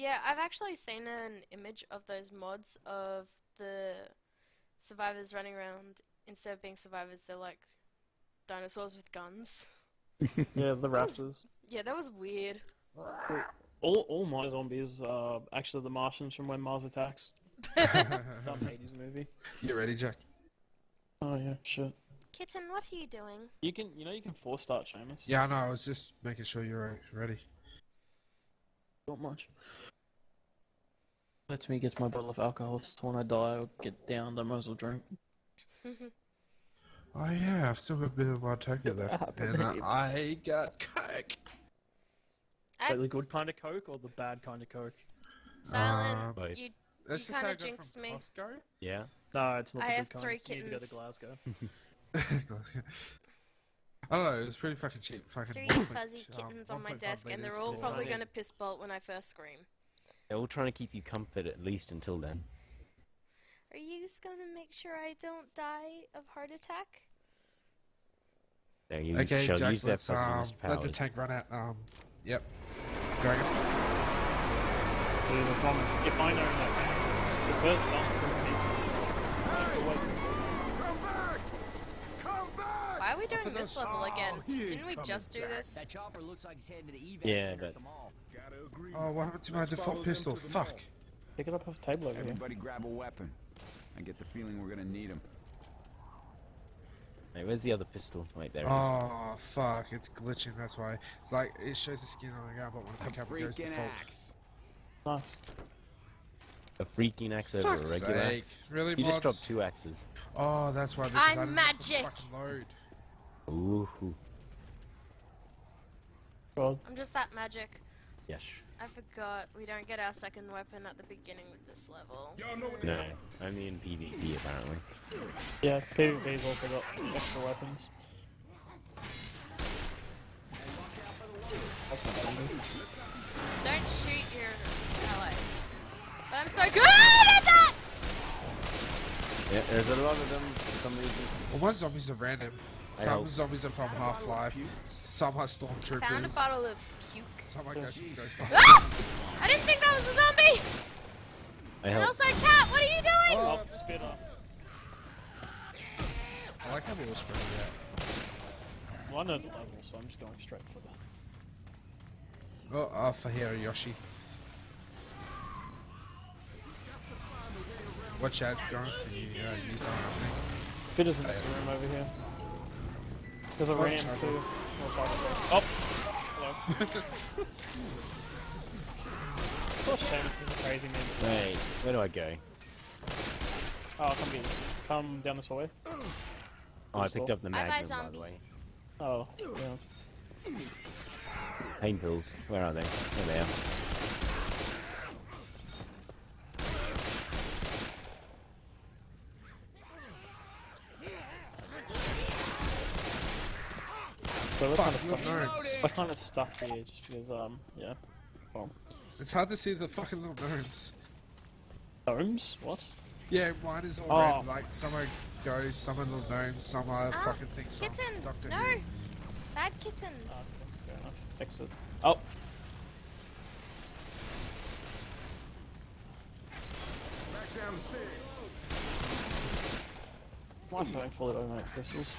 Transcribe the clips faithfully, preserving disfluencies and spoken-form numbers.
Yeah, I've actually seen an image of those mods of the survivors running around. Instead of being survivors, they're like dinosaurs with guns. Yeah, the That was- Raptors. Yeah, that was weird. All all my zombies are actually the Martians from When Mars Attacks. Dumb eighties movie. You ready, Jack? Oh yeah, shit. Kitten, what are you doing? You can, you know, you can force start Seamus. Yeah, I know. I was just making sure you're ready. Not much. Lets me get my bottle of alcohol, so when I die or get down, I might as well drink. Oh yeah, I've still got a bit of my Tokyo left, and uh, I got coke. I've, Like the good kind of Coke or the bad kind of Coke? Silent, Um, Both. you, That's You just how kinda I got jinxed from me. Costco. Yeah. No, it's not I the have good kind. three You need to go to kittens. Glasgow. Glasgow. I don't know. It was pretty fucking cheap. Fucking three one point, fuzzy um, kittens on my one point five desk, and they're litres all for- probably Right. going to piss bolt when I first scream. They're all trying to keep you comfort at least until then. Are you just going to make sure I don't die of heart attack? There you Okay, shall Jack, use their let's um, fuzziness powers. let the tank run out. Um, yep. Dragon. Dude, as long as, if I know that tanks, the first bump is easy. Like, always and foremost. Why are we doing for this this- level again? Oh, he ain't Didn't we coming just do back. this? That chopper looks like he's heading to the evac Yeah, center but- at the mall. Gotta agree. Oh, what happened to my Let's default follow them pistol? to the Fuck. mall. Pick it up off the table over here. Everybody grab a weapon. I get the feeling we're gonna need them. Wait, where's the other pistol? Wait, there it is. Oh fuck! It's glitching. That's why. It's like it shows the skin on the ground, but when I A pick up, it goes freaking default. axe. Nice. A freaking axe over a Fuck's regular sake! axe. Really, You just mods? dropped two axes. Oh, that's why. Because I'm I didn't have the magic! fucking load. Ooh. God. I'm just that magic. Yes. I forgot we don't get our second weapon at the beginning with this level. Y'all know what No, only in PvP apparently. Yeah, PvP's also got extra weapons. That's my zombie. Don't shoot your allies. But I'm so good at that! Yeah, there's a lot of them for some reason. Well, my zombies are random. I Some hope. zombies are from Half-Life. Some are Found a stormtroopers. bottle of puke. Some are ghost Ghostbusters. Ah! I didn't think that was a zombie! I And help. also, Cat, what are you doing? Oh, spit up. I like how they were spread out. Well, I know the level, so I'm just going straight for the... Oh, uh, for here, Yoshi. Watch out, it's going for you. Yeah, you something, I think. Fit is in this room over here. There's a Oh, ram Charlie. too. Oh, Charlie. Oh! Hello. Of course Seamus is a crazy man. but Wait, nice. where do I go? Oh, come here. Come down this hallway. Oh, I picked up the Bye-bye, magnum by zombie. the way. Oh, yeah. Pain pills. Where are they? There they are. So we're Fuck, kind of little stuck. gnomes. We're kind of stuck here just because, um, yeah. Well, It's hard to see the fucking little gnomes. domes? What? Yeah, mine is all Oh. red. Like, some are ghosts, some are little gnomes, some are Ah, fucking things Kitten! from Doctor No! Who. Bad kitten. Oh, okay, fair enough. Exit. Oh! back down the stairs. Why is having fully automatic pistols?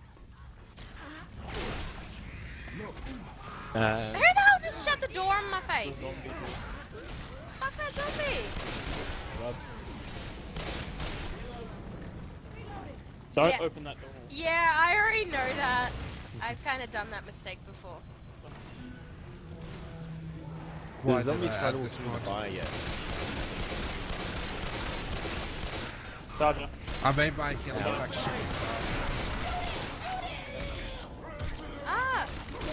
Uh, Who the hell just shut the door in my The face? zombie. Fuck that zombie! God. Don't Yeah. open that door. Yeah, I already know that. I've kind of done that mistake before. Why the did zombies I try add to this through the mod? fire yet. Charger. I made my healing Yeah. back shit. Ah!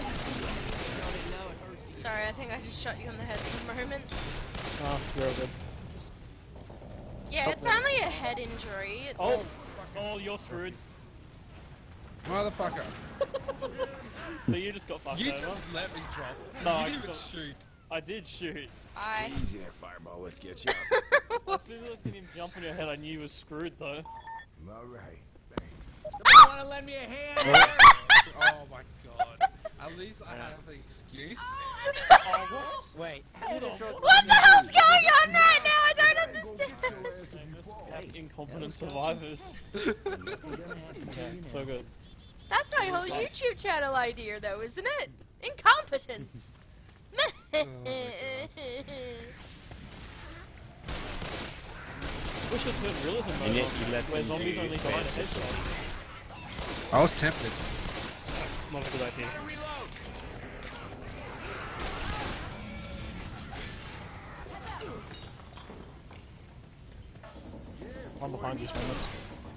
Sorry, I think I just shot you in the head for a moment. Oh, you're all good. Yeah, it's only a head injury. It- Oh. It's... Oh, you're screwed. Motherfucker. So you just got fucked You over. just let me drop. No, you I didn't even just- shoot. I did shoot. I... Easy there, Fireball. Let's get you up. As soon as I seen him jump on your head, I knew you were screwed though. All right. Thanks. Wanna lend me a hand? Oh my god. I At least I have an excuse. Oh, what? Wait. Hold on. What the hell's going on right now? I don't understand. Have incompetent survivors. Yeah, so good. That's my whole YouTube channel idea, though, isn't it? Incompetence. We should turn realism And mode yet on, you let where them zombies do only die to advanced headshots. I was tempted. That's not a good idea. I'm behind you, Swimmers.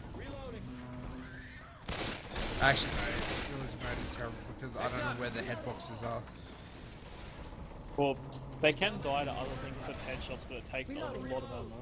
Actually, no. Realism mode is terrible because I don't know where the headboxes are. Well, they can die to other things such headshots, but it takes a lot of ammo.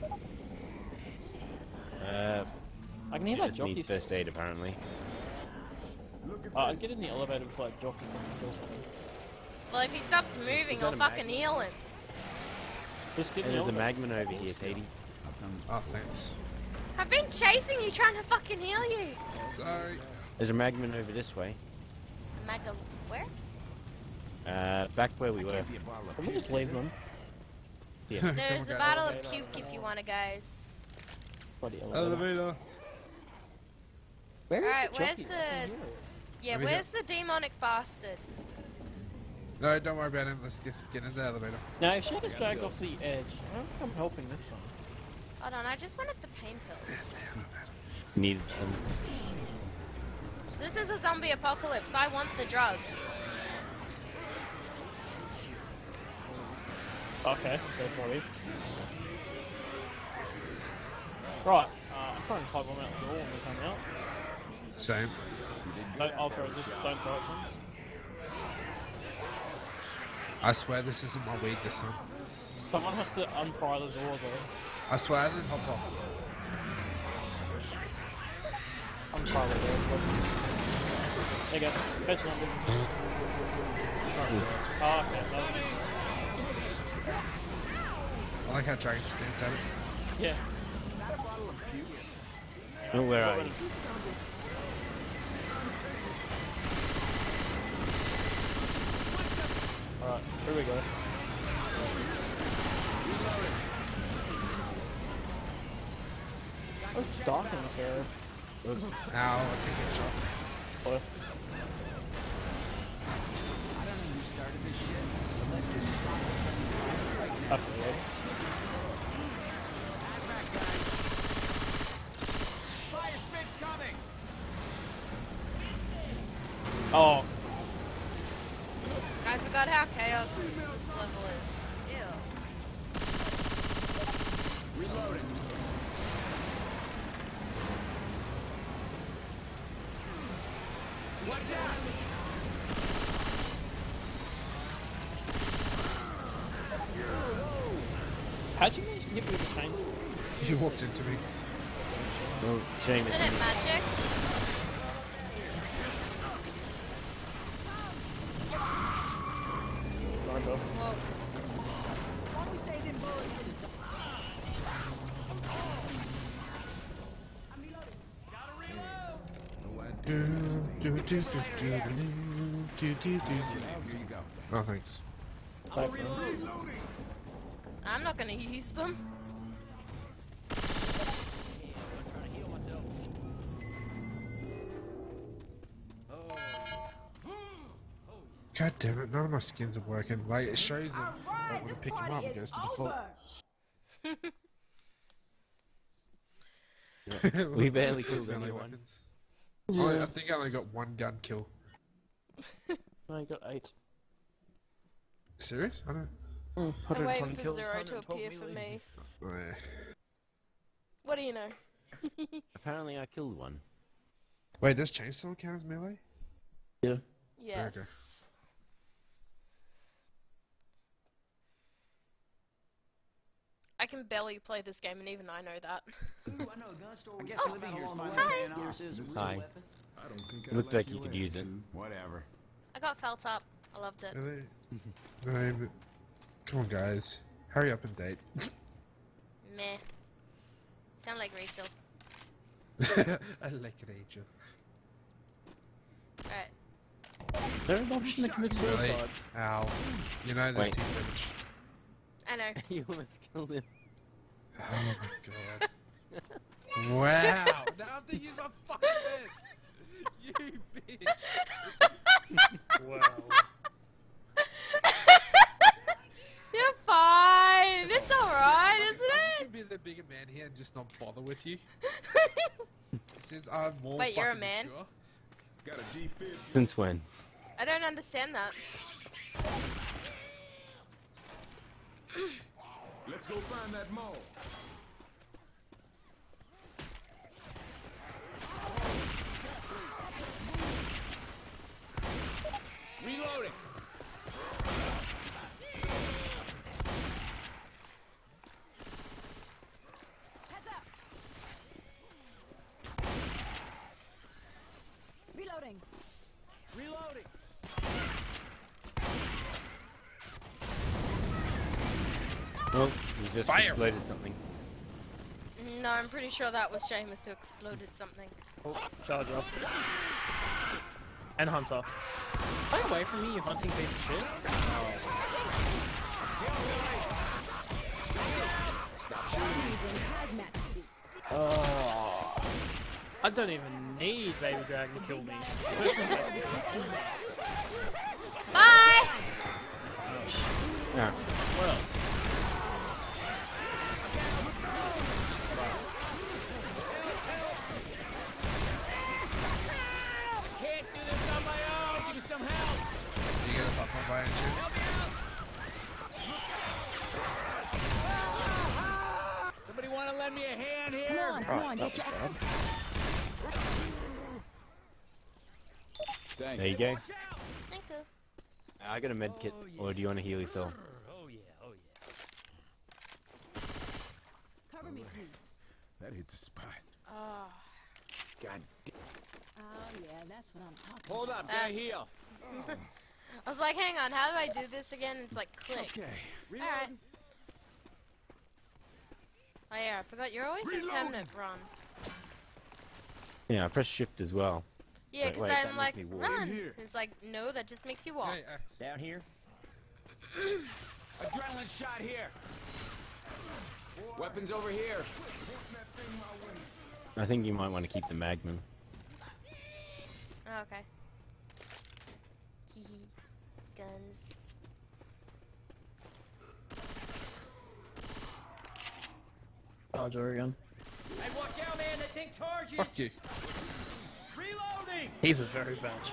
Uh, I can hear it that just jockey. needs first aid apparently. Uh, I'd get in the elevator before that jockey can kill something. Well, if he stops moving, Is I'll that a fucking mag? heal him. Just get And in the there's a elevator. magman over here, Katie. Oh, thanks. I've been chasing you, trying to fucking heal you. Sorry. There's a magman over this way. Maga, where? Uh, back where we were. Can't be a bottle of Can we puke, just leave is there? them? Yeah. There's a go. bottle of Elevator, puke if you want to, guys. Bloody elevator. Elevator. Where is Alright, the where's jockey? the- I can hear it. Yeah, Let me where's the demonic bastard? No, don't worry about him. Let's get, get in the elevator. Now, if she gets dragged off the edge, I don't think I'm helping this time. Hold on, I just wanted the pain pills. Needed some. This is a zombie apocalypse. I want the drugs. Okay, fair probably. Right, uh, I'm trying to pipe them out the door when they come out. Same. Don't, I'll throw it, just don't throw it, friends. I swear this isn't my weed this time. Someone has to unpry the door though. I swear I didn't hot box. Unpry the door. There you go. Fetch numbers. Oh, okay. No. I like how Dragon stands at it. Yeah. Oh, where are you? Alright, here we go. Oh, it's dark in this area. Oops. Ow, I can't get shot. Boy. I don't know who started this shit, but let's just stop the friendly fire right now. Up the road. Fire spit coming! Oh, I forgot how chaos this, this level is. Ew. Reloading. Watch out! how'd you manage to hit me with a chainsaw? You walked into me. Oh, shame Isn't it. it magic? Kind of. Well, Why don't we say them bullets for the Do, do, do, do, do, do, do, do, do. Here you go. Oh, thanks. Thanks, man. I'm not gonna use them. trying to heal myself. God damn it, none of my skins are working. Like, it shows them like, when I pick them up, it goes to default. We barely killed Melee anyone. weapons. Oh, I think I only got one gun kill. No, you got eight. Serious? I don't. I'm one hundred twenty waiting for kills, Zero to one hundred twelve appear for melee. me. Oh, yeah. What do you know? Apparently I killed one. Wait, does chainsaw count as melee? Yeah. Yes. I can barely play this game, and even I know that. Ooh, I know a gun store. I we guess can living spend here's a long fine. time Hi. paying off. Here's some Hi. real weapons. I don't think It I looked like like you could your use it. attitude. Whatever. I got felt up. I loved it. Really? No, but... Come on, guys. Hurry up and date. Meh. Sound like Rachel. I like an angel. Alright. They're an option to commit Really? suicide. Ow. You know there's Wait. team damage. I know. You almost killed him. Oh my god. Wow! Now I'm thinking he's a fucking bitch! You bitch! Wow. You're fine. It's alright, isn't I'm it? gonna be the bigger man here and just not bother with you. Since I'm more Wait, you're a fucking man? mature. Got a defib. Since when? I don't understand that. Let's go find that mall. Reloading. Reloading. Reloading. Well, he just Fire. exploded something. No, I'm pretty sure that was Seamus who exploded something. Oh, charge up. And Hunter. Stay away from me, you hunting piece of shit. Hazmat suits. Oh. I don't even need Baby Dragon to kill me. Bye! Yeah. Well. Can't do this on my own. Give me some help. You get a pop on by any chance? Somebody want to lend me a hand Come here? on, come on, get your ass. Thanks. There you go. Thank you. I got a med kit. Or do you want to heal yourself? Oh yeah, oh yeah. Cover me, please. That hit the spot. Oh, God Oh, yeah, that's what I'm talking Hold up, That's- gotta heal. I was like, hang on, how do I do this again? It's like click. Okay. Alright. Oh yeah, I forgot you're always in permanent run. Yeah, I press shift as well. Yeah, Wait, because wait, that I'm makes like, me walk. run. In here. It's like, no, that just makes you walk. Hey, Axe. Down here. Adrenaline shot here. Weapons over here. I think you might want to keep the Magnum. Oh, okay. Hehe. Guns. Charger again. Hey, watch out, man. That thing charges. Fuck you. Reloading. He's a very bad shot.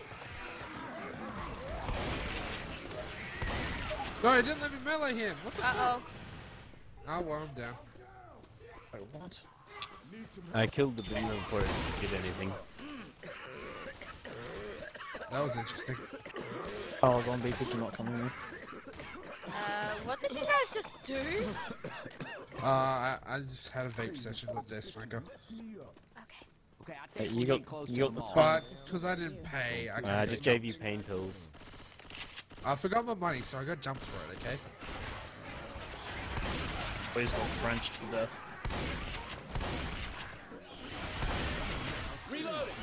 No, he didn't let me melee him. What the Uh oh. fuck? Oh, well, I'm down. Wait, what? I killed the Boomer before it did anything. That was interesting. Oh, zombie, did you not come in? Uh, what did you guys just do? Uh, I, I just had a vape session with their smoker. Okay. Okay, I Hey, think you we're got- getting close you to got the the mall. But, because I didn't pay, I, Uh, I got just gave you jumped. pain pills. I forgot my money, so I got jumped for it, okay? Please got French to death. Reloading.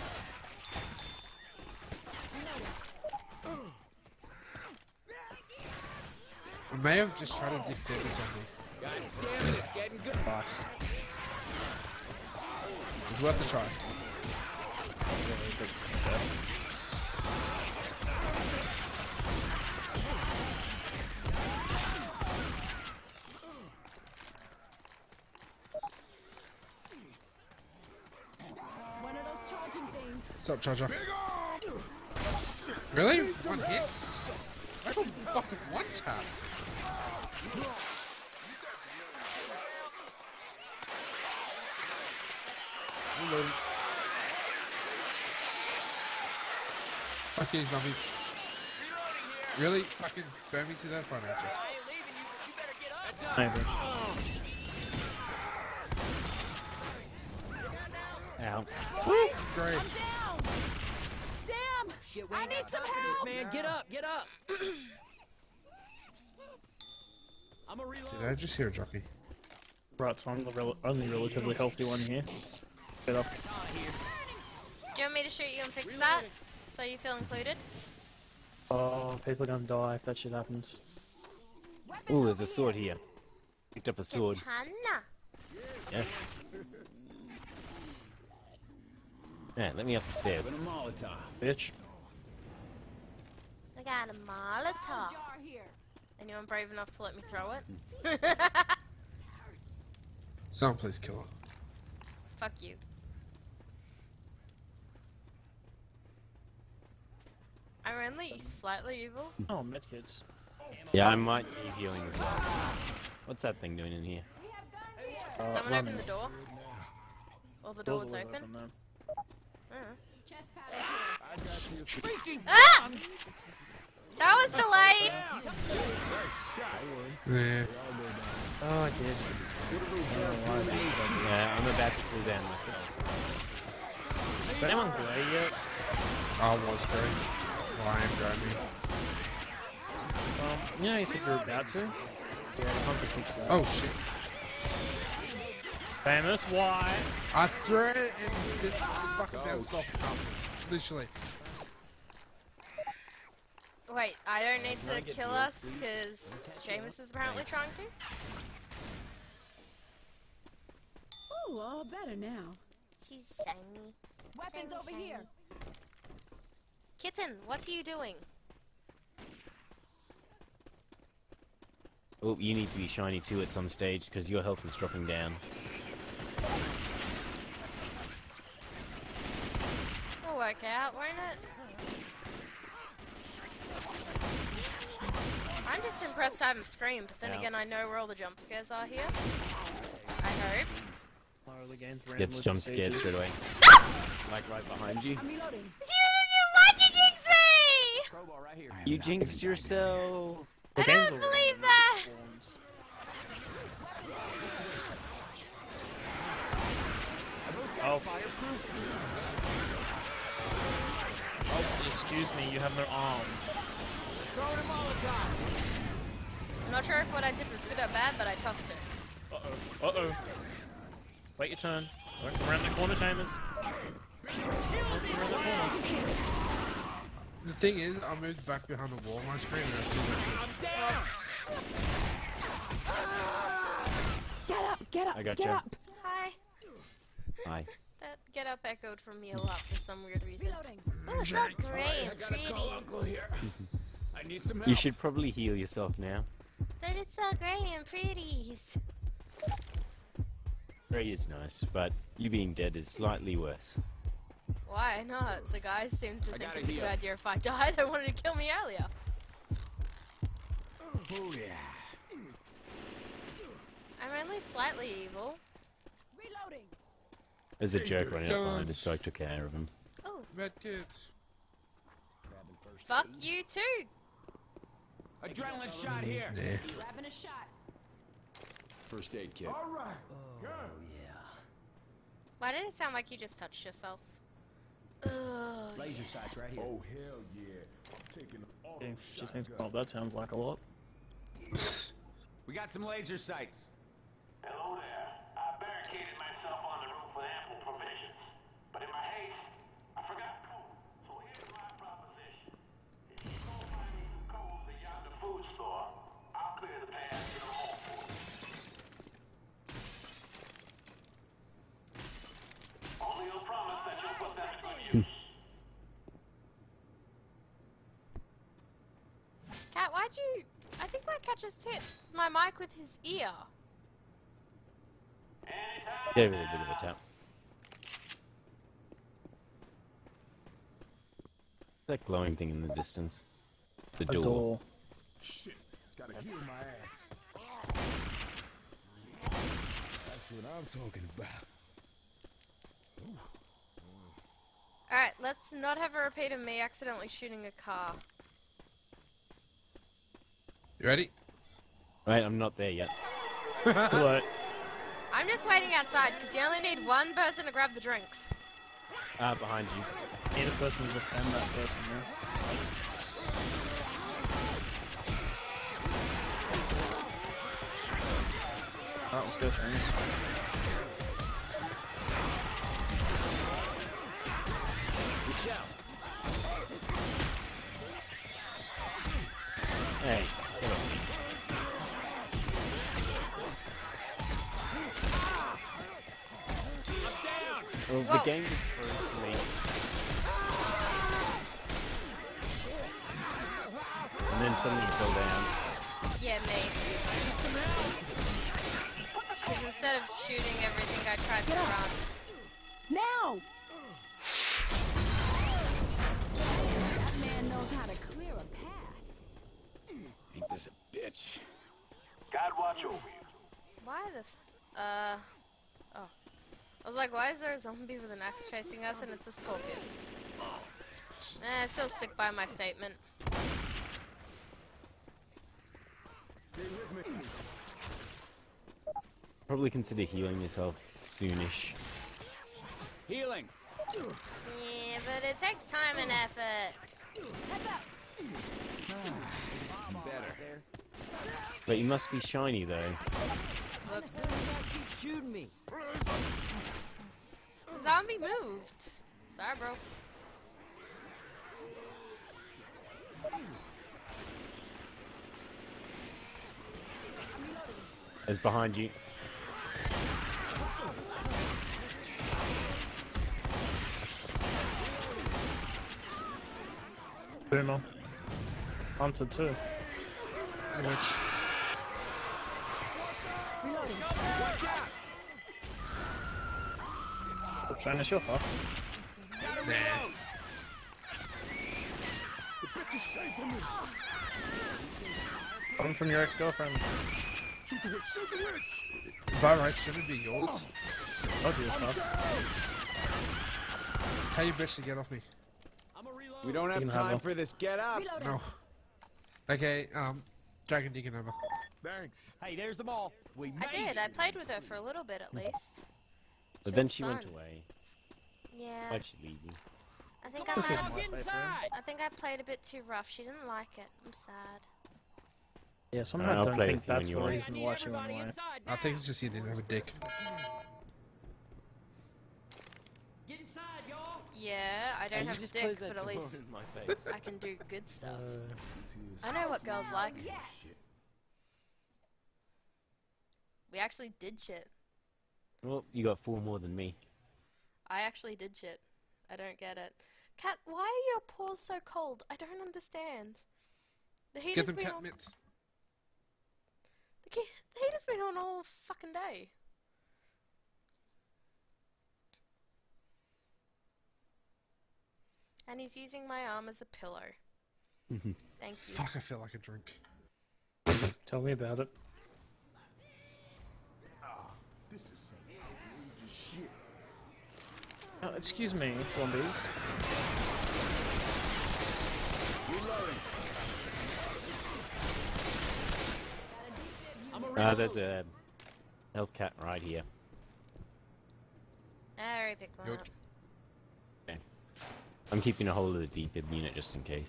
I may have just tried to defib it on me. God damn it, it's getting good. Nice. It's worth a try. One of those charging things. Stop, Charger. Really? One hit? I got fucking one tap. Reloading. Fuck you, zombies. Really? Fucking burn me to that front, aren't you? Maybe. Ow. Great. Down! Damn! Shit, we I ain't need got some time for this, help! man. Get up, get up. I'm a reload. Did I just hear a jockey? Right, so I'm the rel only relatively healthy one here. Get up. Do you want me to shoot you and fix that? So you feel included? Oh, people are gonna die if that shit happens. Ooh, there's a sword here. Picked up a sword. Katana. Yeah. Yeah, let me up the stairs. Open a Molotov. Bitch. I got a Molotov. Jar here. Anyone brave enough to let me throw it? Someone please kill her. Fuck you. I'm only slightly evil. Oh, medkits. Yeah, I might need healing as well. What's that thing doing in here? We have guns here. Uh, Someone run. open the door. Or the door Door's was always open. now. Uh. Chest paddle here. Ah! That was delayed! Yeah. Oh, I did. Yeah, I'm about to pull down myself. Is anyone grey yet? I was grey. Well, I am grey. Um, yeah, you said you're about to. Yeah, Hunter fixed that. Oh shit. Famous, why? I threw it and it fucking down soft up. Literally. Wait, I don't need to kill us because Seamus is apparently trying to? Ooh, all better now. She's shiny. Weapons Shiny, over shiny. here. Kitten, what are you doing? Oh, you need to be shiny too at some stage because your health is dropping down. It'll work out, won't it? I'm just impressed I haven't screamed, but then Yeah. again I know where all the jump scares are here. I hope. Lower the game for Gets endless jump scared procedures. straight away. Like right behind you. I'm reloading. You, you, why'd you jinx me? Crowbar right here. You jinxed yourself. The I game's don't already believe endless that. spawns. Oh. Oh, excuse me, you have no arm. I'm not sure if what I did was good or bad, but I tossed it. Uh-oh. Uh-oh. Wait your turn. Don't come around the corner, Seamus. Don't come around the corner. The thing is, I moved back behind the wall on my screen and I see that. Well, Get up, get up, I get gotcha. up. hi. Hi. That get up echoed from me a lot for some weird reason. Reloading. Oh, it's all grey and pretty. Uncle here. I need some help. You should probably heal yourself now. But it's all grey and pretty. Grey is nice, but you being dead is slightly worse. Why not? The guys seem to I think gotta it's a good heal. idea if I die. They wanted to kill me earlier. Oh yeah. I'm only slightly evil. Reloading. There's a joke running up behind us, so I took care of him. Oh, Medkits. fuck you too. Adrenaline shot here. Yeah. Grabbing a shot. First aid kit. All right. Go. Why did it sound like you just touched yourself? Ugh. Laser sights right here. Oh hell yeah. I'm taking all Yeah, those she seems, shotguns. oh, that sounds like a lot. We got some laser sights. Hello there. I barricaded myself on the roof with ample provisions. But in my haste, I forgot coal. So here's my proposition. If you go find me some coals at yonder food store, I'll clear the path and get them home for you. Only you'll promise that you'll put them to good use. Cat, why'd you... I think my cat just hit my mic with his ear. Gave it a bit of a tap. That glowing thing in the distance. The A door. door. Shit. Gotta heal my ass. That's what I'm talking about. Alright, let's not have a repeat of me accidentally shooting a car. You ready? Right, I'm not there yet. Too late. I'm just waiting outside because you only need one person to grab the drinks. Ah, behind you. Need a person to defend that person now. Alright, let's go, Seamus. Hey, get off me. Well, Whoa. the game just froze for me. And then suddenly fell down. Yeah, me. Because instead of shooting everything, I tried to run. Now! That man knows how to clear a path. Ain't this a bitch? God watch over you. Why the f- uh... Oh. I was like, why is there a zombie with an axe chasing us and it's a Scorpius? Eh, I still stick by my statement. Stay with me. Probably consider healing yourself soonish. Healing. Yeah, but it takes time and effort. Better. But you must be shiny though. Whoops. Keep shooting me. The zombie moved. Sorry, bro. It's behind you. Boomer. Hunted too. Which? Stop trying to show off. Nah. The bitch is chasing me. Come from your ex-girlfriend. Shoot the witch. Shoot the witch. By rights, should it be yours? Told you it's not. Tell your bitch to get off me. We don't have can have time her. for this. Get up. No. Okay, um, Dragon Deacon over. Thanks. Hey, there's the ball. We I made did. it. I played with her for a little bit at least. But She then was she fun. went away. Yeah. Why'd she leave you? I think Come I This might is have, more safe room. I think I played a bit too rough. She didn't like it. I'm sad. Yeah, somehow I I'll don't play think with you that's the when you reason why she went away. I think it's just you didn't have a dick. Get inside, y'all. Yeah, I don't Hey, you have a just dick, closed that but at door least in my face. I can do good stuff. Uh, I know what girls like. Yes. We actually did shit. Well, you got four more than me. I actually did shit. I don't get it. Cat, why are your paws so cold? I don't understand. The heat Get has them been cat on. mitts. The, ki- the heat has been on all fucking day. And he's using my arm as a pillow. Thank you. Fuck, I feel like a drink. tell me about it. This is some outrageous shit. Oh, excuse me, zombies. Reloading. Ah, there's a health cat right here. I already picked one You up. okay? I'm keeping a hold of the defib unit just in case.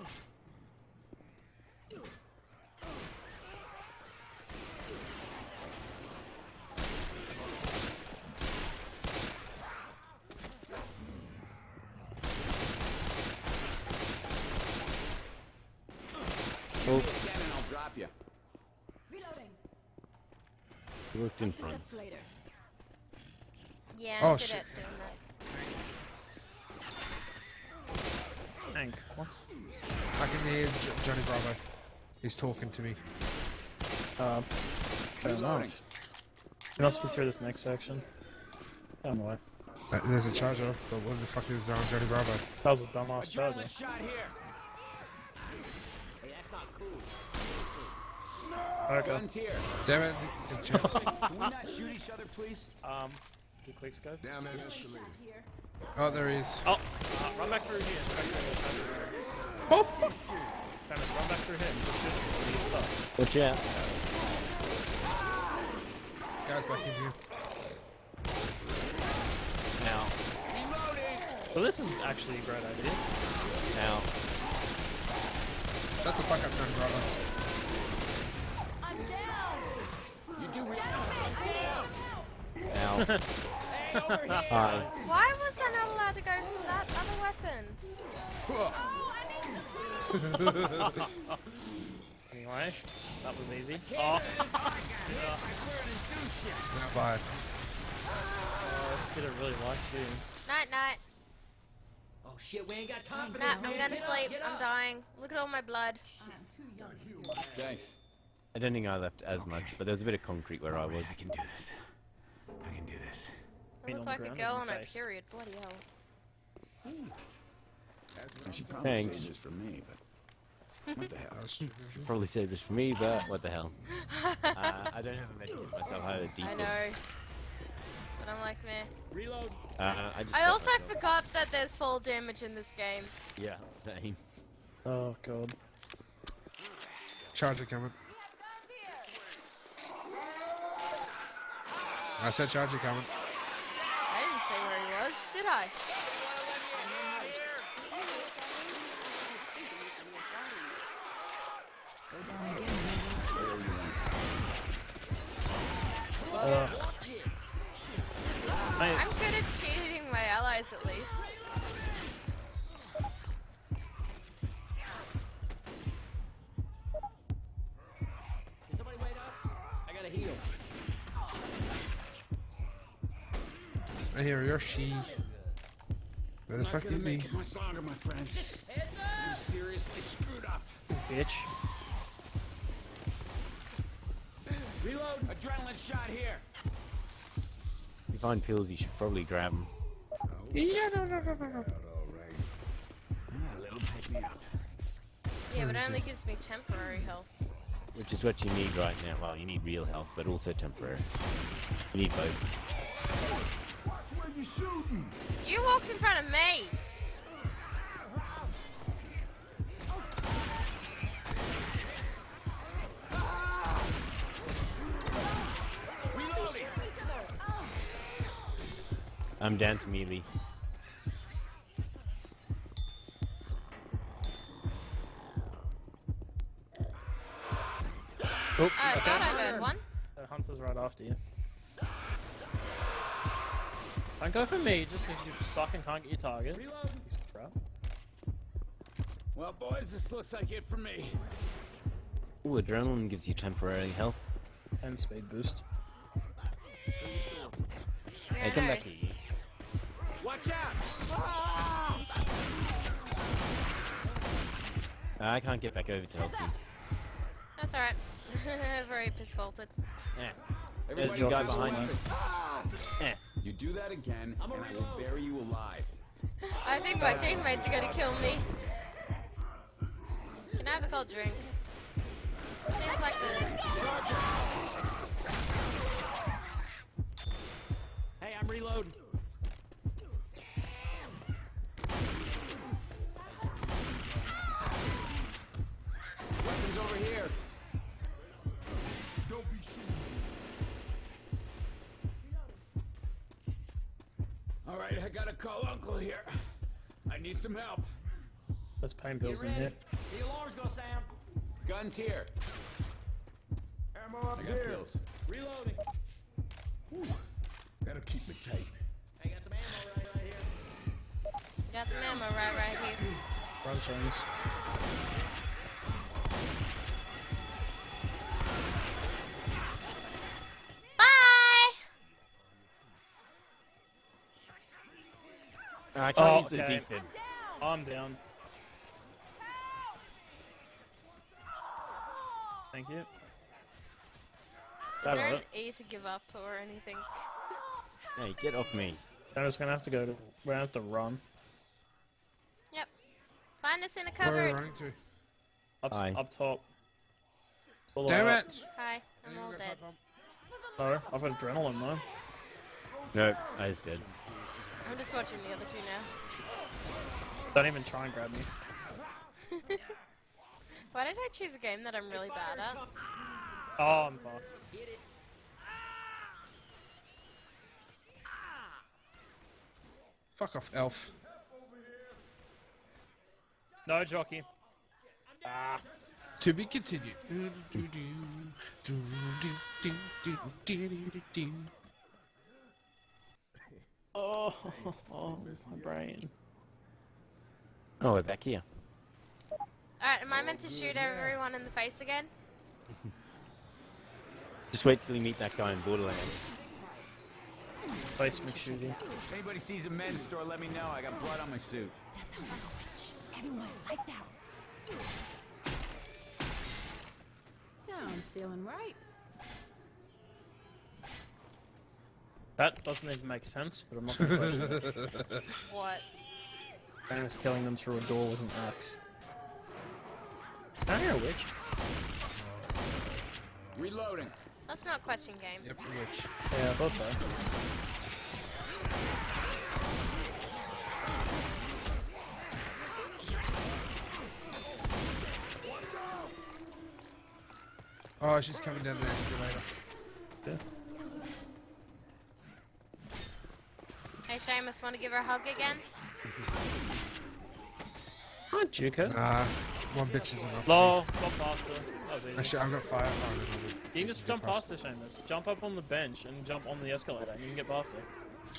Oh, Again, and I'll drop you. Reloading. he worked in That's front. later. Yeah, I'm Oh, good shit. at doing that. Hank, what? I can hear J Johnny Bravo. He's talking to me. Uh, fair Reloading. enough. He must be through this next section. Down the way. Uh, there's a charger, but what the fuck is um, Johnny Bravo? That was a dumbass charger. Adrenaline shot here. Hey, that's not cool. Okay. Guns here. Damn it, good chance. Can we not shoot each other, please? Um, two quick scopes. Down that escalator. Here. Oh, there he is. Oh, uh, run back through here. Back through here. Oh, fuck! Dennis, run back through here and just shoot him with stuff. Watch out. Guys back in here. Now. Well, this is actually a great idea. Now. Shut the fuck up, Johnny Bravo. I'm down. You do re- Now. Hi. Why was I not allowed to go for that other weapon? Anyway, that was easy. Oh, yeah. Not bad. Oh, that's a bit of really light too. Night, night. Oh shit, we ain't got time for Nah, this, I'm man. gonna Get up, sleep. get I'm up. dying. Look at all my blood. Thanks. I don't think I left as much, but there was a bit of concrete where I was. I can do this. I can do this. I Been look on like the a ground girl in on the a face. period. Bloody hell. I should probably Thanks. save this for me, but what the hell? Probably saved this for me, but what the hell. uh, I don't have a medkit myself, I have a I default. know. But I'm like, meh. Reload. Uh, I, just I got also myself. forgot that there's fall damage in this game. Yeah, same. Oh god. Charger coming. I said charger coming. I didn't say where he was, did I? Well, Uh, Mate, I'm good at shooting my allies at least. Can somebody wait up? I gotta heal. I hear your she. Where the Not fuck gonna is he? make it much longer, my friends. Heads You up! seriously screwed up. bitch. Reload. Adrenaline shot here. If you find pills, you should probably grab them. Yeah, no, no, no, no, no. All right. A little pick me up. Yeah, but Where it is only it? gives me temporary health. Which is what you need right now. Well, you need real health, but also temporary. You need both. Watch where you shooting. You walked in front of me! Reloading. I'm down to melee. Oh, Uh, I thought I heard one. the hunter's right after you. Don't go for me just because you suck and can't get your target. Reload. Piece of crap. Well, boys, this looks like it for me. Ooh, adrenaline gives you temporary health. And speed boost. Hey, come back here. Watch out! I can't get back over to help you. That's alright. Very piss bolted. Yeah. Everybody There's a guy get your behind you. weapons. Eh. You do that again, I'm a and I will reload. bury you alive. I think my teammates are gonna kill me. Can I have a cold drink? Seems like the... Hey, I'm reloading. Weapons over here. Don't be shooting. All right, I gotta call Uncle here. I need some help. There's pain Get pills in ready. here. The alarm's gonna sound. Guns here. Ammo up I got here. pills. Reloading. That'll keep me tight. I got some ammo right, right here. Got some ammo right, right here. Run chains. Bye! I can't Oh, use the okay. defib. I'm down. Thank you. Is That there an worked. E to give up or anything? Hey, get off me. I'm just gonna have to go to. We're gonna have to run. Yep. Find us in a Where are we cupboard. running to? Up, Aye. up top. Pull Damn out. it! Hi, I'm all dead. No, I've got adrenaline though. No, I was dead. I'm just watching the other two now. Don't even try and grab me. Why did I choose a game that I'm really bad at? Oh, I'm fucked. Fuck off, elf. No jockey. Ah, To be continued. oh, oh, my brain. Oh, we're back here. I Alright, am I meant to shoot everyone in the face again? Just wait till you meet that guy in Borderlands. Face McShooty. If anybody sees a men's store, let me know. I got blood on my suit. That sounds like a witch. Everyone, lights out. Sounds feeling right. That doesn't even make sense, but I'm not gonna question it. What? Famous killing them through a door with an axe. I hear a witch. Reloading. Let's not question game. Yep, witch. Yeah, I thought so. Oh, she's coming down the escalator. Yeah. Hey Seamus, want to give her a hug again? Hi, Juko. Nah, one bitch is enough. Lol, jump past her. That was easy. Actually, I've got fire. Oh, no, no, no. You can just jump past her, Seamus. Jump up on the bench and jump on the escalator, and you can get past her.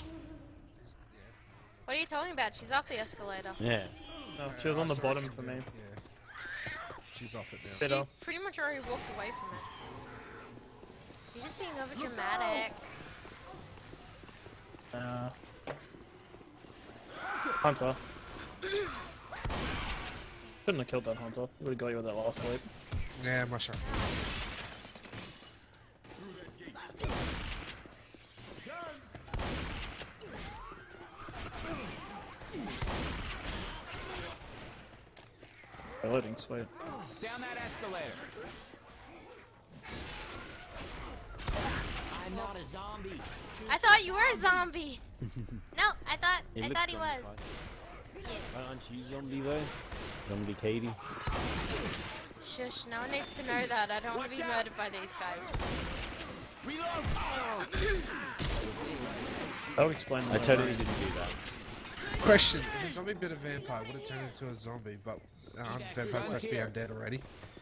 What are you talking about? She's off the escalator. Yeah. No, she was on the bottom for me. Yeah. She's off it now. She Better. pretty much already walked away from it. You're just being over dramatic. Uh, Hunter. Couldn't have killed that Hunter. Would have got you with that last sleep. Yeah, my shot. Reloading, sweet. Down that escalator. I'm not a zombie. I thought you were a zombie. No, I thought He I looks thought he was. zombified. Yeah. Aren't you zombie though? Zombie Katie. Shush, no one needs to know that. I don't want to be murdered by these guys. Reload. That would explain I why totally didn't do that. Question: if a zombie bit a vampire, would it turn into a zombie? But um, vampire's supposed to be undead already.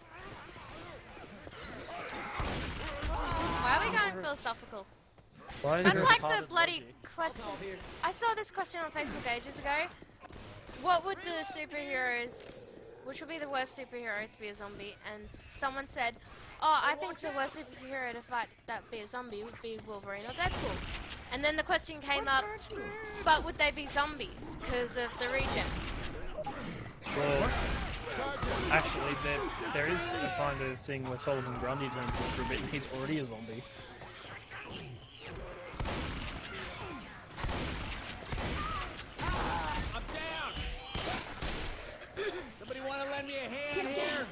Why are we going philosophical? Why is That's there like part the of bloody logic? question. I saw this question on Facebook ages ago. What would the superheroes, which would be the worst superhero to be a zombie? And someone said, oh, I think the worst superhero to fight that be a zombie would be Wolverine or Deadpool. And then the question came up, but would they be zombies because of the regen? Well, actually, there, there is a kind of thing where Solomon Grundy turns into for a bit and he's already a zombie. I'm down. Somebody want to lend me a hand here?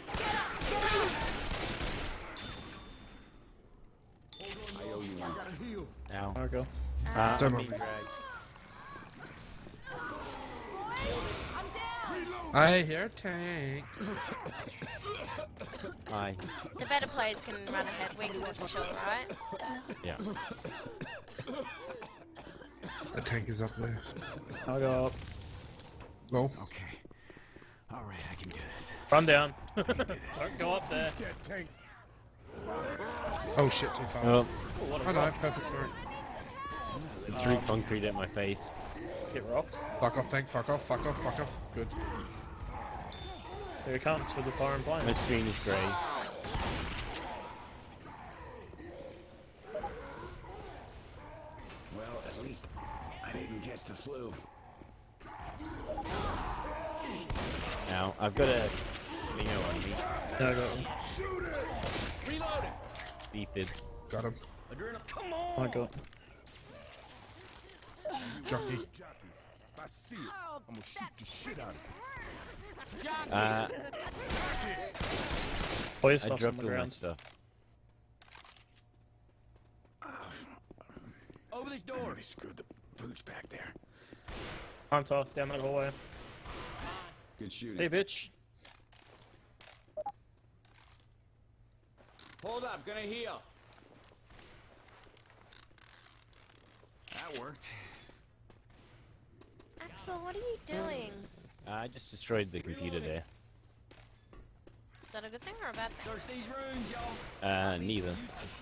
I owe you one. Ow. Okay. Uh, Don't I'm mind being me. dragged. I hear a tank. Hi. The better players can run ahead, we can just chill, right? Yeah. The tank is up there. I'll go up. Oh, Okay. All right, I can do this. Run down. Don't go up there. oh shit, too far. Oh, Oh, what a I know, rock. perfect for it. it threw concrete at my face. Get rocked. Fuck off, tank, fuck off, fuck off, fuck off. Good. Here he comes with the fire and My flame. screen is grey. Well, at least I didn't catch the flu. Now, I've got a Leo on me. Yeah, I got him. Reloading. Beefed. Got him. Adrenaline. Come on. I got him. Jockey. Jockeys. If I see it, I'm gonna shoot the shit out of it. Uh, All your I stuff's on dropped the all my ground. stuff. Over this door. Really screwed the pooch back there. Hunter, down that hallway. Good shooting. Hey, bitch. Hold up. Gonna heal. That worked. Axel, what are you doing? Uh, I just destroyed the computer there. Is that a good thing or a bad thing? Search these rooms, y'all. Uh, neither.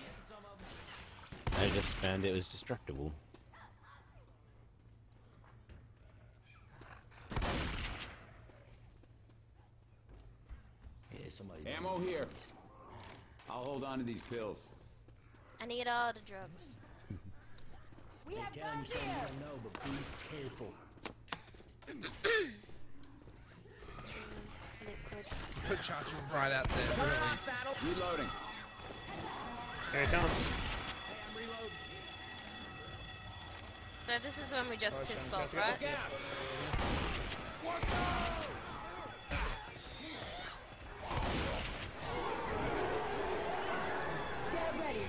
I just found it was destructible. somebody. Ammo here. I'll hold on to these pills. I need all the drugs. We have Telling you guns something you here. don't know, but be careful. Liquid. Put charges right out there. Really. Reloading. Here it comes. So this is when we just Oh, piss it's both, gonna- right? Yes. Get ready.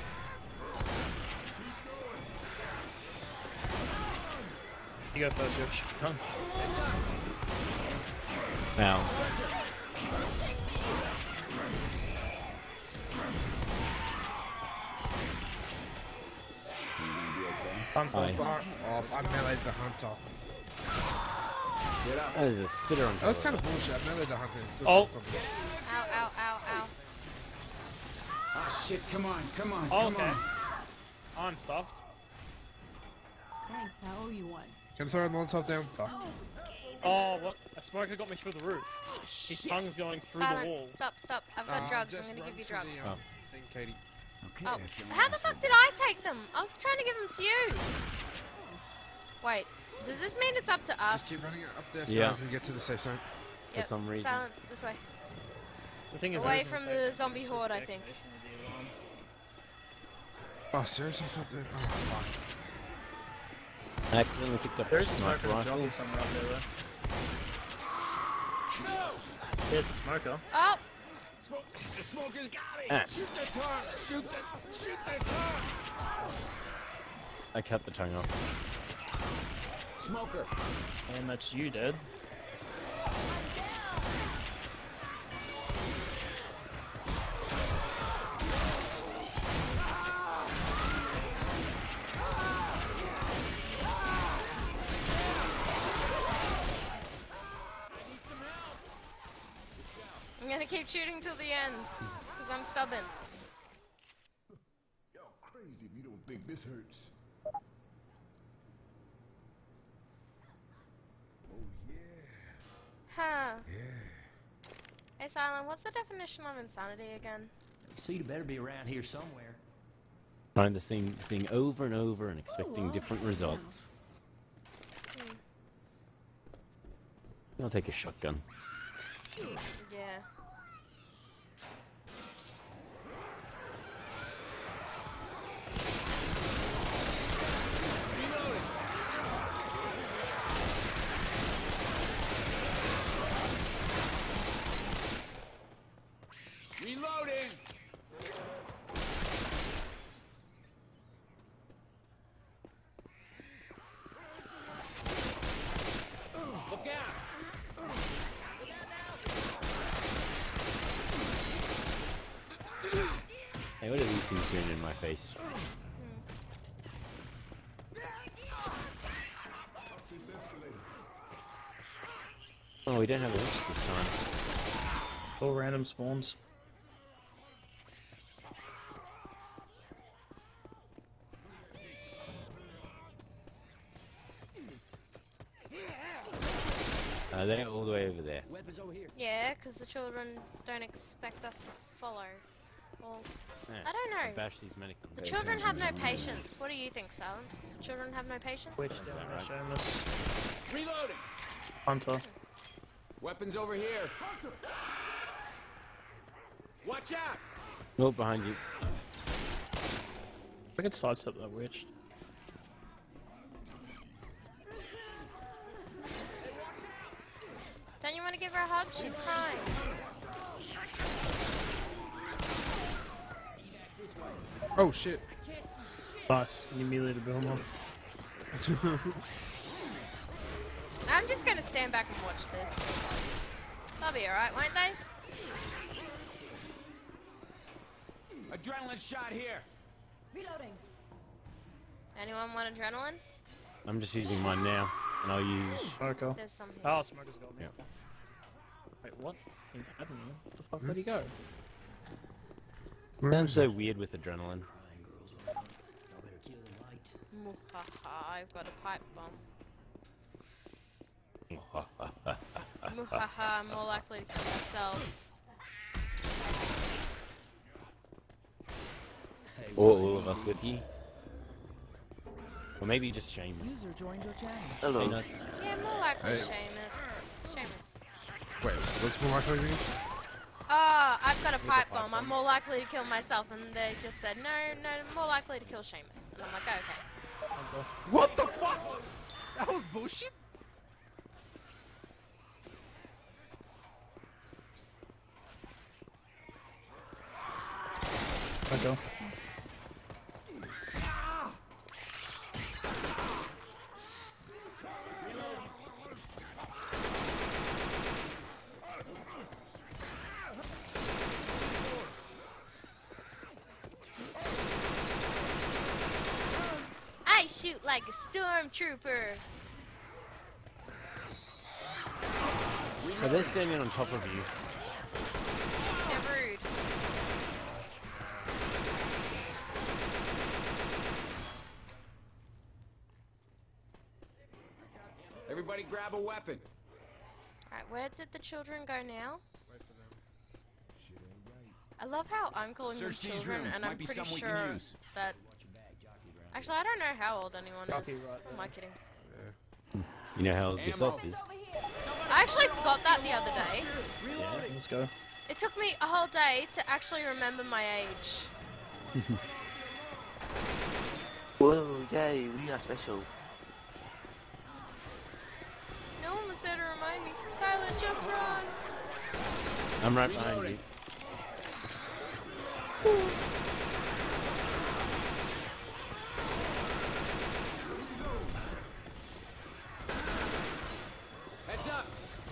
You go first, Josh. Come. Now, Hunter. Aye. Far off. I meleeed the hunter. Get up. that is a spitter on That was top kind of of us. bullshit. I meleeed the hunter. and still Oh. took something. Ow, ow, ow, ow. Ah, shit, come on, come on, Oh, come okay. on. I'm stuffed. Thanks, I owe you one. Can I throw the Molotov down? Fuck. Oh, what? A smoker got me through the roof. His tongue's going through the Silent. walls. Stop, stop. I've got Uh, drugs. I'm just gonna run give you to the, drugs. um, thing, Katie. Okay, Oh, that's your how the last fuck one. did I take them? I was trying to give them to you. Wait, does this mean it's up to us? Just keep running up there, Yeah. guys, and get to the safe zone. For Yep, some reason. Silent, this way. The thing is, Away everything's from safe. the It's zombie just horde, the I think. activation of the alarm. Oh, seriously? I thought that... Oh, fuck. I accidentally picked up a There's a sniper smoker rifle. jogging somewhere up there, though. There's a smoker. Oh, Smoke, the smoker's got me. Ah. Shoot the tar. Shoot the, shoot the tar. I cut the tongue off. Smoker. And that's you, dead. I'm gonna keep shooting till the end, because I'm stubborn. Y'all crazy if you don't think this hurts. Oh yeah, Huh. yeah. Hey, Silent, what's the definition of insanity again? See, you better be around here somewhere. Trying the same thing over and over and expecting different results. I'll take a shotgun. Yeah. Reloading. Look out. Hey, what are these things doing in my face? Oh, we don't have a witch this time. All random spawns. Uh, they're all the way over there. Weapons over here. Yeah, because the children don't expect us to follow. Well, Yeah, I don't know. Bash these medic. The children have no patience. What do you think, Silent? Children have no patience? Witch down there, shameless. Reloading. Hunter. Weapons over here. Watch out. Oh, behind you. We could sidestep that witch. Don't you want to give her a hug? She's crying. Oh, shit. Nice. You immediately build one. I'm just gonna stand back and watch this. They'll be alright, won't they? Adrenaline shot here. Reloading. Anyone want adrenaline? I'm just using mine now, and I'll use. Smoker. There's some here. Oh, smoker's got me. Yeah. Wait, what? In Avenue? What the fuck? Where'd he go? Sounds so weird with adrenaline. Y'all better kill the light. Muhaha, I've got a pipe bomb. Muhaha, I'm more likely to kill myself. Or all of us with you. Or maybe just Seamus. User joined your channel. Hey, Hello. nuts. Yeah, more likely Hey. Seamus. Seamus. Wait, what's more likely again? Oh, I've got a pipe pipe bomb. bomb. I'm more likely to kill myself, and they just said no, no, more likely to kill Seamus. And I'm like, okay. What the fuck? That was bullshit. Okay. I shoot like a stormtrooper. But they're standing on top of you. They're rude. Everybody grab a weapon. Alright, where did the children go now? Wait for them. Shit ain't right. I love how I'm calling Search them these children, rooms. and Might I'm be pretty something we sure can use. that. Actually, I don't know how old anyone Jockey is. right Or am I kidding? You know how old yourself is. I actually forgot that the other day. Yeah. Let's go. It took me a whole day to actually remember my age. Whoa, yay, we are special. No one was there to remind me. Silent, just run. I'm right behind you. Heads up.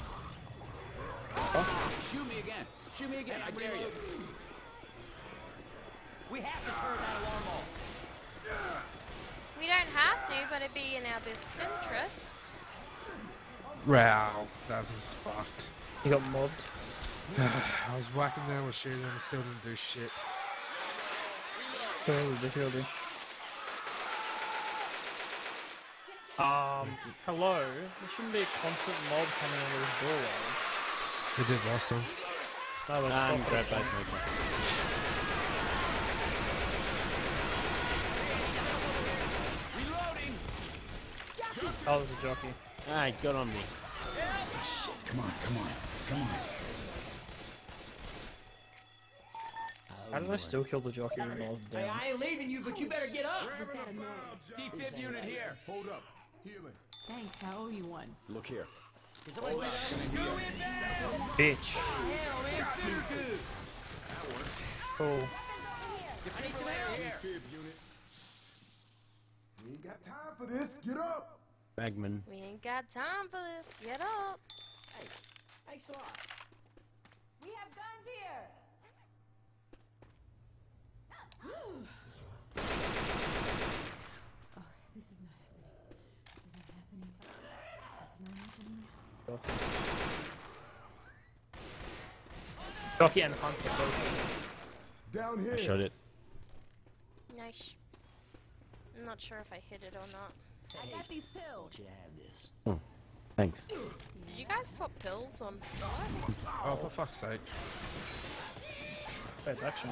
Shoot me again. Shoot me again. I dare you. We have to turn that alarm off. We don't have to, but it'd be in our best interest. Wow, that was fucked. You got mobbed. I was whacking them with shooting them, still didn't do shit. Fairly difficulty. Um, hello? There shouldn't be a constant mob coming into this doorway. We did last time. No, they I'm stopped grab it. both my Reloading. Oh, there's a jockey. Ah, he got on me. Come on, come on, come on. How did I still kill the jockey when I was Hey, down? I ain't leaving you, but you better get up. Was that annoying? Defib unit here. Hold up. Healing. Thanks, I owe you one. Look here. Is somebody with us? Bitch. Hell, man, too good. Cool. I need some help. Defib unit. We ain't got time for this. Get up. Bagman. We ain't got time for this. Get up. Hey, thanks a lot. We have guns here. Oh, this is not happening. This is not happening. This is not happening. Jockey and Hunter both. Down here. I shot it. Nice. I'm not sure if I hit it or not. I got these I pills. want you to have this. Thanks. Did you guys swap pills on? Oh, for fuck's sake. Wait, action.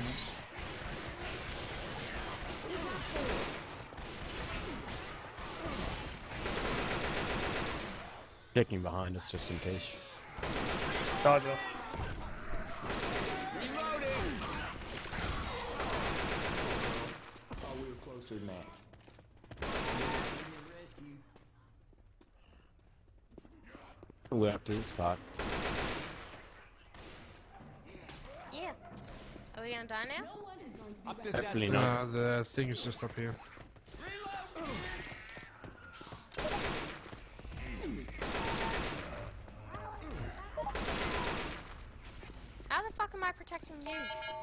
Checking behind us just in case. Charger. Reloading. I thought we were closer than that. Rescue. We're up to this part. Yeah. Are we gonna die now? No one is going to be Up back. this Hopefully escalator. not. Uh, the thing is just up here. How the fuck am I protecting you?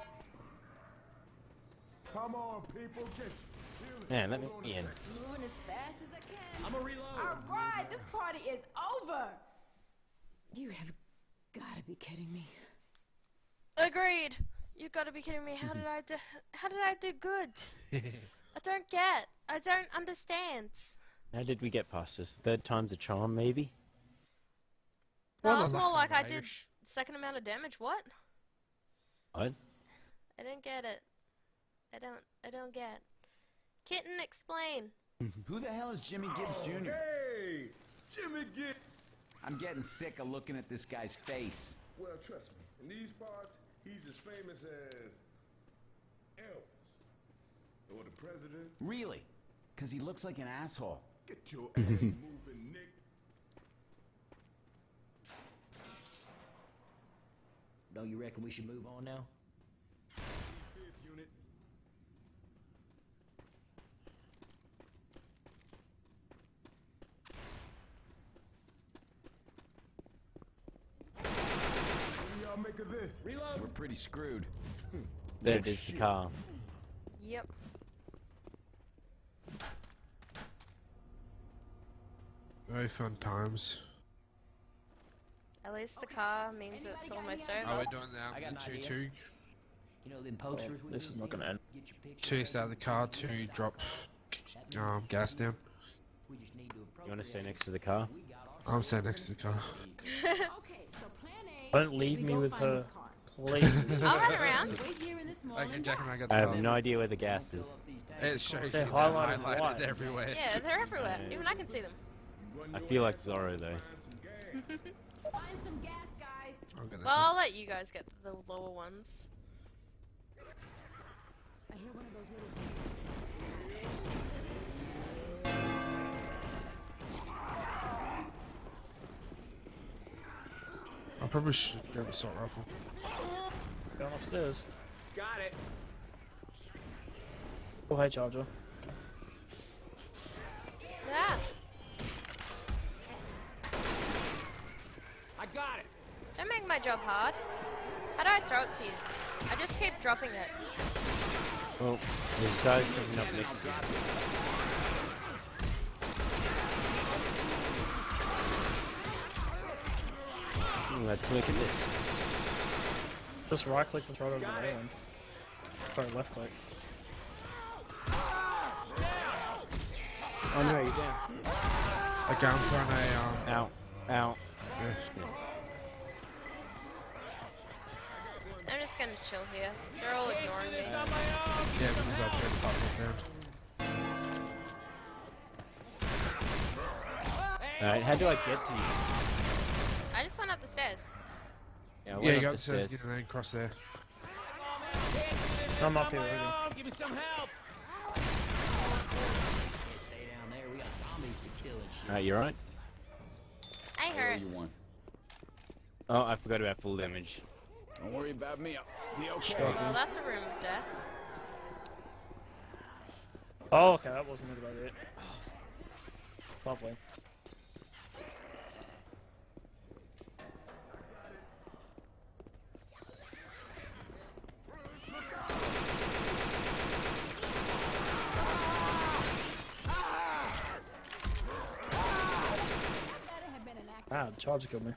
Come on, people. Get you. Healing. Man, let me Hold on a in. second. Moving as fast as I can. I'm a reload. All right, this party is over. You have got to be kidding me. Agreed. You gotta be kidding me. How did I do? How did I do good? I don't get. I don't understand. How did we get past this? Third time's a charm, maybe? No, Well, it's more not like I did Irish. second amount of damage. What? What? I don't get it. I don't. I don't get. Kitten, explain. Who the hell is Jimmy Gibbs Junior? Hey, Jimmy Gibbs. I'm getting sick of looking at this guy's face. Well, trust me, in these parts, he's as famous as Elvis or the president. Really? Because he looks like an asshole. Get your ass moving, Nick. Don't you reckon we should move on now? Fifth unit. What do y'all make of this? Reload. We're pretty screwed. There it is, the car. Yep. Very fun times. At least the car means it's almost over. Are we doing the I got an um, two idea. two? You know them posters we this do is not see? gonna end. Get your picture Two stay out of the car, two drop um, gas down. We just need to You want to stay next to the car? I'm staying next to the car. Okay, so plan A. Don't leave we me go with find her, this car. please. I'll run around. Wait here in this mall Okay, and Jack and I got the I have car. no idea where the gas is. It shows They're you highlighted highlighted, white. everywhere. Yeah, they're everywhere. Even I can see them. I feel like Zorro though. find some gas, guys. I'm gonna Well, I'll let you guys get the lower ones. I hear one of those little. I probably should grab an assault rifle. Going upstairs. Got it. Oh, hey, Charger. Ah, I got it. don't make my job hard. How do I throw it to you? I just keep dropping it. Well, there's guys coming up next to you. Hmm, let's look at this. Just right click to throw it over the railing. Sorry, left click. Oh no, you down. Okay, I'm throwing a um. Ow. Ow. Yeah. I'm just gonna chill here. They're all ignoring me. Yeah, because I'll throw the platform down. Alright, how do I get to you? I just went up the stairs. Yeah, I Yeah, went you got up the stairs, get in there and cross there. I'm up here already. Give me some help. Stay down there. We got zombies to kill and shit. Alright, you alright? I heard. You want? Oh, I forgot about full damage. Don't worry about me. I'll be okay. Well, that's a room of death. Oh, okay, that wasn't about it. Lovely. Ah, the charger killed me.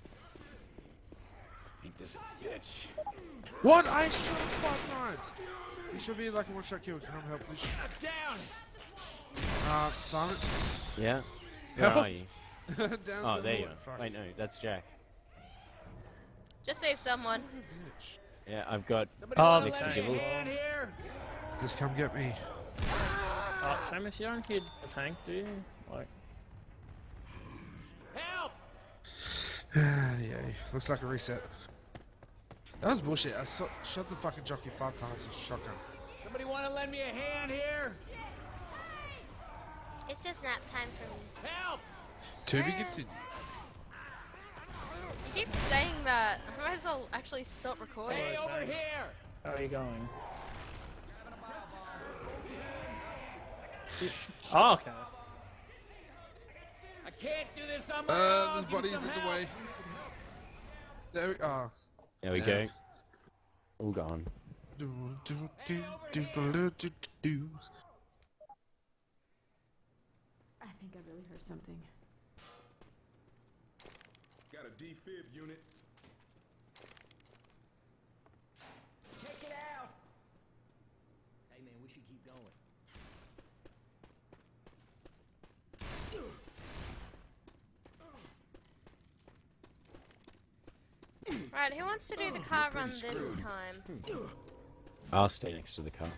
Ain't this a bitch? What? I shot him five times! He should be like a one shot kill. Can I help this? Down. Uh, silence. Yeah? Where Help. are you? Down Oh, the there you hallway. are. Fuck. Wait, no, that's Jack. Just save someone. Yeah, I've got Oh, mixed the gibbles. Here. Just come get me. Oh, Seamus, you don't hit a tank, do you? Like, Help. Yay. Looks like a reset. That was bullshit. I so shot the fucking jockey five times with a shotgun. Somebody want to lend me a hand here? It's just nap time for me. Help. To be continued. You keep saying that. I might as well actually stop recording. Hey, Oh, over sorry. here. how are you going? Oh, okay. I can't do this on my Uh, own. there's Give me bodies some in the help. way. There we are. There we Yeah. go. All gone. Do, do, do, do, do, do, do, do. I think I really heard something. Got a D-fib unit. Check it out. Hey man, we should keep going. Alright, who wants to do the car run this time? I'll stay next to the car.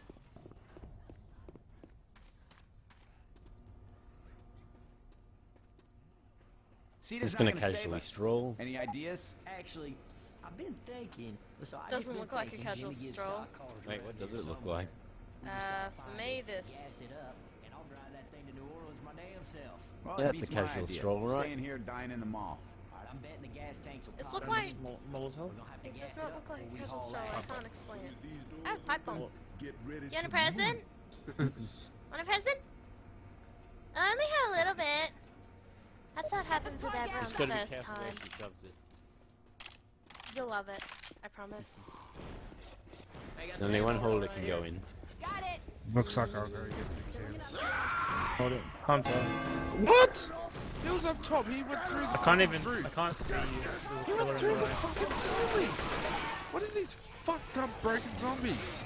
Just gonna casually stroll. Any ideas? Actually, I've been thinking. So I Doesn't just look been like a thinking casual Jimmy gives stroll. stock cars Wait, around what does here it look somewhere. like? Uh, for me, this. Gas it up, and I'll drive that thing to New Orleans my damn self. Well, Yeah, that that's a beats my casual idea. stroll, right? Staying here, dying in the mall. Alright, I'm betting the gas tanks will It's pop look up like- Mol- Molotov? We're gonna have to It gas does not up look like before a we casual haul stroll. ass. I can't explain it. Oh, pipe bomb. Get ready Do you want a to present? Want a present? Only a little bit. That's what happens with everyone's Just gotta be first careful time. where she shoves it. You'll love it. I promise. There's only one hole it can go in. Looks like I'll go get the cans. Hold it. Hunter. What? He was up top. He went through the I can't even. roof. I can't see you. There's a He pillar went in through the the way. fucking ceiling. What are these fucked up broken zombies?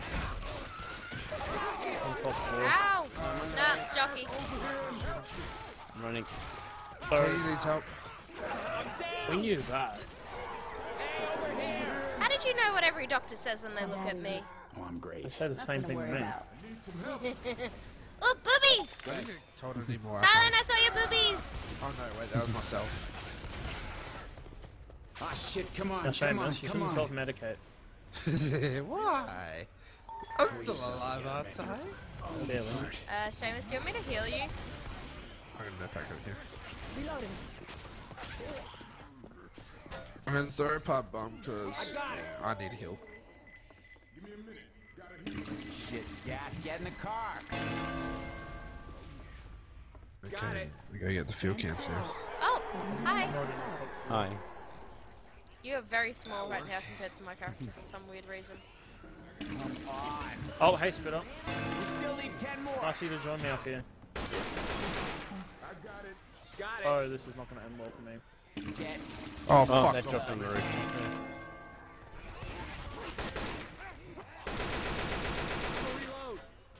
On top floor. Ow! Nah, jockey. I'm running. Katie needs help. We knew that. How did you know what every doctor says when they look at me? Oh, I'm great. They said the same thing to me. Oh, boobies! I didn't get told anymore. Silent, I saw your boobies! Oh no, wait, that was myself. Ah, shit, come on, Now, come on, Seamus, you come on. shouldn't self-medicate. Why? I'm still alive, aren't I? Barely. Uh, Seamus, do you want me to heal you? I'm gonna back over here. I'm gonna throw a pipe bomb because yeah, I need a heal. Give me a minute. Gotta heal. Shit, gas, get in the car. Okay, we gotta get the fuel cans now. Oh, hi. Hi. You are very small right now compared to my character for some weird reason. Come on. Oh, hey, Spitter. We still need ten more. Nice of you to join me up here. I got it. Got it. Oh, this is not going to end well for me. Get. Oh, Oh, fuck. that dropped on the roof. Reload.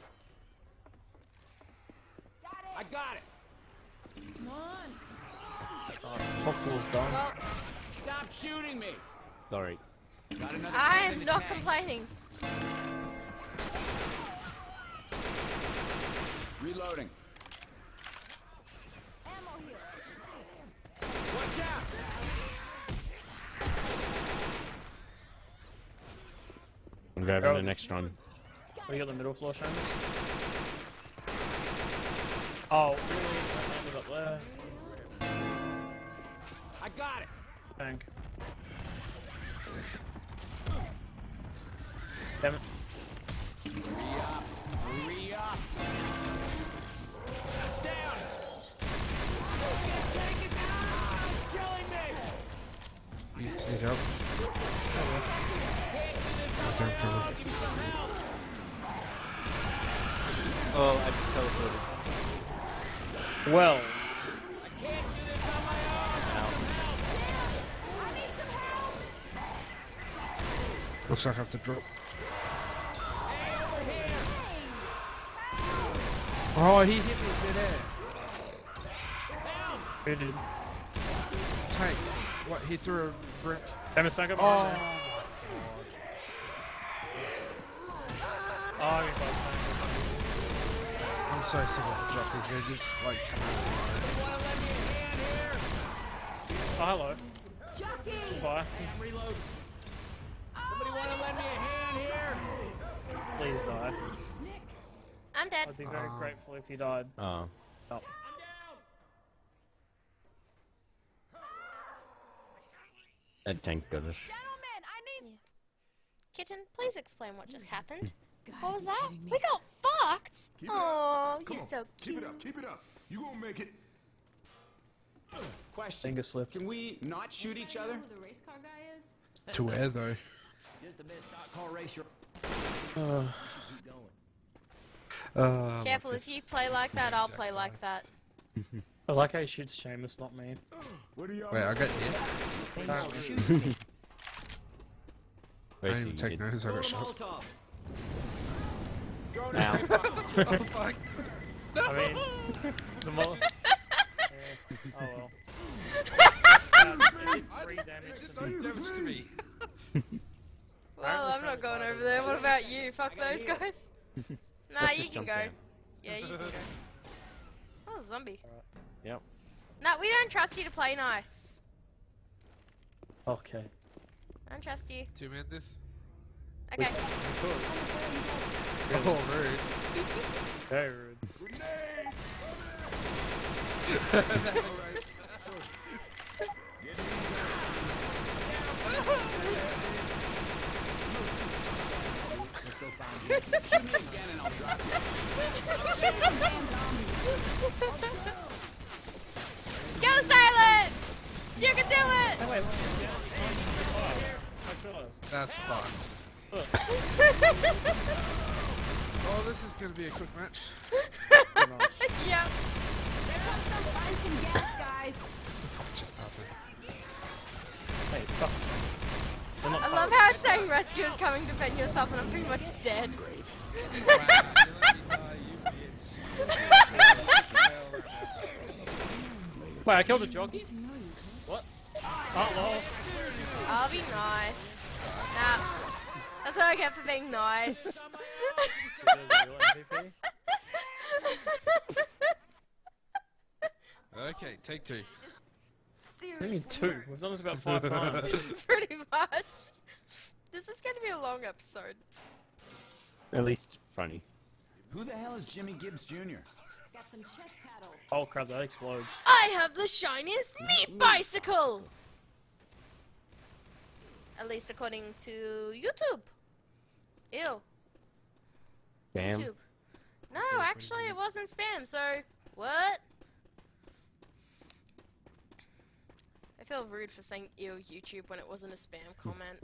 I got it. Come on. Oh, top floor's done. Well, Stop shooting me. Sorry. Got another I can in am the not tank. complaining. Reloading. Watch out. I'm grabbing Go. the next one. We got the middle floor, Seamus. Oh, really? I landed up there. I got it. Tank. Damn it. Hurry up. Hurry up. Down. Take it down. Killing me. You just need help. Can't do this on Okay, my cool. own. Give me some help. Oh, I just teleported. Well, I can't do this on my own. Looks like I have to drop. Hey, over here. Oh, he hit me with midair. Help. who did? Tank. What? He threw a brick. Seamus, tank up Oh. behind there. Oh, I got tank. I'm so sick of the jockeys. They're just like coming out Want to lend me a hand here? Oh, hello. Goodbye. Reload. Somebody want to lend me a hand here? Please die. I'm dead. I'd be very Oh. grateful if you died. Oh. Oh. I'm down. That tank got us. Kitten, please explain what just happened. God, What was you're that? kidding me. We got fucked! Keep it up. Oh, Come you're on. so Keep cute. it up. Keep it up. You gonna make it. Question. Finger slipped. Can we not shoot each other? Who the race car guy is? there. To where though? Just the best stock car racer. Uh, Keep going. Uh, Careful, if you play like that, I'll play like that. I like how he shoots Seamus, not me. What are y'all? Wait, I got hit. Apparently. Shoot me. I didn't even take notice. I Throw got a shot. Molotov. Throw Ow. another bomb. Oh fuck! I mean, the mo- yeah. Oh well. Um, it did three damage Just to me. do damage to me. going over there. What about you? Fuck those guys. Nah, Let's you just can jump go. down. Yeah, you can go. Oh, zombie. Yep. Nah, we don't trust you to play nice. Okay. I don't trust you. Two man this. Okay. Oh, rude. Very rude. Let's go find you. Shoot me again and I'll drop you. Go, Silent! You can do it! Oh, wait, wait, yeah. I realized. That's fucked. Look. Oh, this is gonna be a quick match. Yep. Find some gas, guys. Just happened. Hey, fuck. They're not I love how it's saying rescue is coming, defend yourself, and I'm pretty much dead. Wait, I killed a jockey? What? Oh, lol. I'll be nice. Nah. That's what I get for being nice. Okay, take two. Only two. We've done this about five times. Pretty much. This is going to be a long episode. At least funny. Who the hell is Jimmy Gibbs Junior? Got some chest paddles. Oh crap, that explodes. I have the shiniest meat bicycle! At least according to YouTube. Ew. Damn. YouTube. No, actually it wasn't spam, so... What? I feel rude for saying ew YouTube when it wasn't a spam comment.